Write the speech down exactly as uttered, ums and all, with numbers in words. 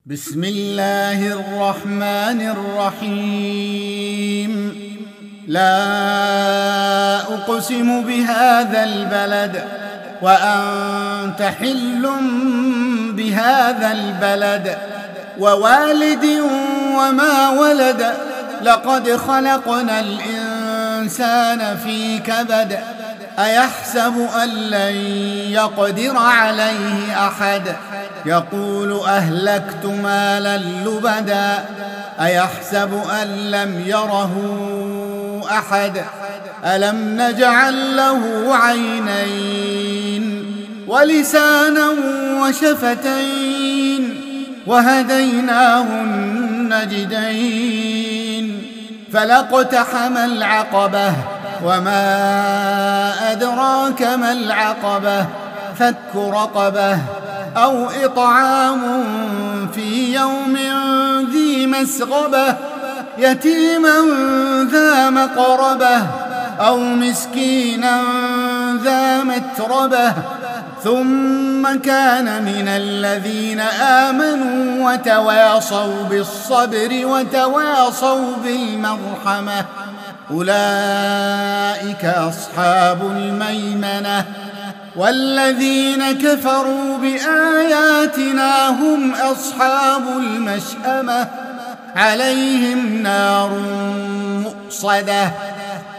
بسم الله الرحمن الرحيم. لا أقسم بهذا البلد وأنت حل بهذا البلد ووالد وما ولد. لقد خلقنا الإنسان في كبد. أيحسب أن لن يقدر عليه أحد. يقول أهلكت مالا لبدا. أيحسب أن لم يره أحد. ألم نجعل له عينين ولسانا وشفتين وهديناه النجدين. فلاقتحم العقبة وما أدراك ما العقبة. فك رقبة أو إطعام في يوم ذي مسغبة يتيما ذا مقربة أو مسكينا ذا متربة ثم كان من الذين آمنوا وتواصوا بالصبر وتواصوا بالمرحمة. أولئك أصحاب الميمنة. والذين كفروا بآياتنا هم أصحاب المشأمة. عليهم نار مؤصدة